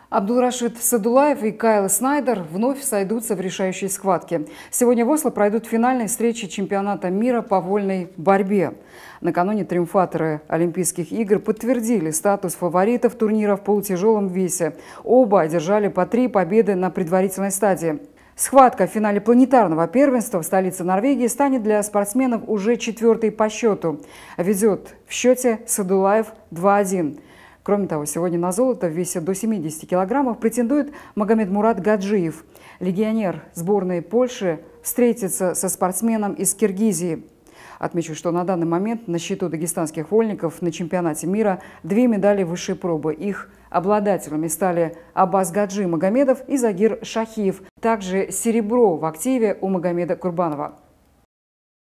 Абдулрашид Садулаев и Кайл Снайдер вновь сойдутся в решающей схватке. Сегодня в Осло пройдут финальные встречи чемпионата мира по вольной борьбе. Накануне триумфаторы Олимпийских игр подтвердили статус фаворитов турнира в полутяжелом весе. Оба одержали по 3 победы на предварительной стадии. Схватка в финале планетарного первенства в столице Норвегии станет для спортсменов уже 4-й по счету. Ведет в счете Садулаев 2-1. Кроме того, сегодня на золото в весе до 70 килограммов претендует Магомедмурат Гаджиев. Легионер сборной Польши встретится со спортсменом из Киргизии. Отмечу, что на данный момент на счету дагестанских вольников на чемпионате мира 2 медали высшей пробы. Их обладателями стали Аббас Гаджи Магомедов и Загир Шахиев. Также серебро в активе у Магомеда Курбанова.